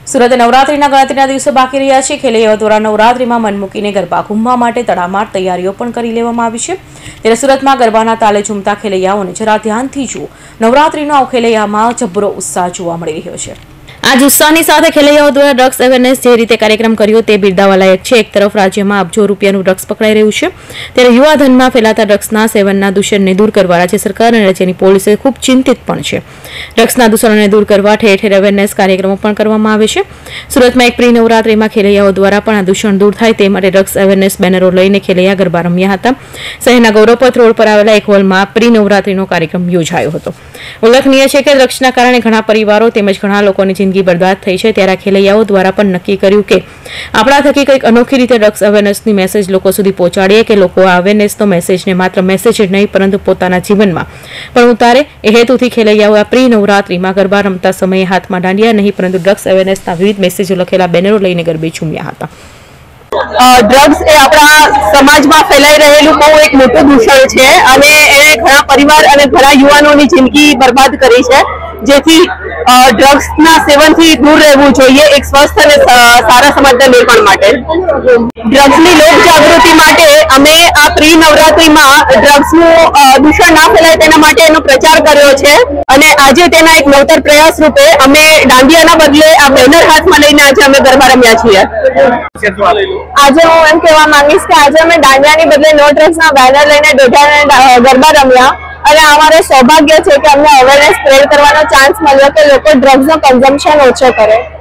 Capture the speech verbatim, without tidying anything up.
સુરત નવરાત્રીના ગણતરીના દિવસો બાકી રહ્યા છે। ખેલૈયાઓ દ્વારા નવરાત્રીમાં મન મૂકીને ગરબા ઘૂમવા માટે તડામાર તૈયારીઓ પણ કરી લેવામાં આવી છે। ત્યારે સુરતમાં ગરબાના તાલે ઝૂમતા ખેલૈયાઓને જરા ધ્યાનથી જુઓ। નવરાત્રીનો આ ખેલૈયામાં જબરો ઉત્સાહ જોવા મળી રહ્યો છે। आज उत्साहनी साथ खेलैयाओं द्वारा ड्रग्स अवेरनेस जे रीते कार्यक्रम कर्यो ते बिरदावा लायक छे। एक तरफ राज्य में अबजो रूपियानुं ड्रग्स पकड़ाई रह्युं छे, त्यारे युवाधन में फैलाता ड्रग्सना सेवनना दूषणने दूर करवा राज्य सरकार अने राज्यनी पोलीसे खूब चिंतित पण छे। ड्रग्सना दूषणोने दूर करवा ठेर ठेर अवेरनेस कार्यक्रमों पण करवामां आवे छे। सूरतमां एक प्री नवरात्रि में खेलैयाओं द्वारा पण आ दूषण दूर थाय ते माटे ड्रग्स अवेरनेस बेनरो लईने खेलैया गरबा रम्या हता। शहेरना गौरवपथ रोड पर आवेला एक होलमां प्री नवरात्रिनो कार्यक्रम योजायो हतो। उल्लेखनीय छे के ड्रग्सना कारणे घणा परिवारो तेमज घणा लोकोनी जिंदगी बर्बाद थई छे। त्यारे खेलैयाओं द्वारा पण नक्की कर्युं के आपणा थकी कंईक अनोखी रीते ड्रग्स अवेरनेसनी मेसेज लोको सुधी पहोंचाडीए के लोको आ अवेरनेसनो मेसेजने मात्र मेसेज ज नहीं परंतु पोताना जीवनमां पण उतारे। ए हेतुथी खेलैयाओ आ प्री नवरात्रिमां गरबा रमता समये हाथमां दांडिया नहीं परंतु ड्रग्स अवेरनेसना विविध मेसेजो लखेला बेनरो लईने गरबे झूम्या हता। ड्रग्स ए आपणा समाजमां फैलाई रहेલું બહુ એક મોટું દૂષણ છે અને એ ઘણા પરિવાર અને ઘણા યુવાનોની જિંદગી બરબાદ કરી છે, જેથી ड्रग्सना सेवनथी दूर રહેવું જોઈએ એક સ્વસ્થ અને સારા સમાજના નિર્માણ માટે। ડ્રગ્સની લોક જાગૃતિ માટે અમે આ પ્રી નવરાત્રિમાં ડ્રગ્સનું દૂષણ ના ફેલાય તેના માટે એનો પ્રચાર કર્યો છે અને આજે તેના એક નવતર પ્રયાસ રૂપે અમે દાંડિયાના બદલે આ બેનર હાથમાં લઈને આજે અમે ગરબા રમ્યા છીએ। આજે હું એમ કહેવા માંગીશ કે આજે અમે દાંડિયાની બદલે નો ડ્રગ્સના બેનર લઈને દોઢિયાના ગરબા રમ્યા અને અમારું સૌભાગ્ય છે કે અમને અવેરનેસ સ્પ્રેડ કરવાનો ચાન્સ મળ્યો કે લોકો ડ્રગ્સનો કન્ઝમ્પશન ઓછો કરે।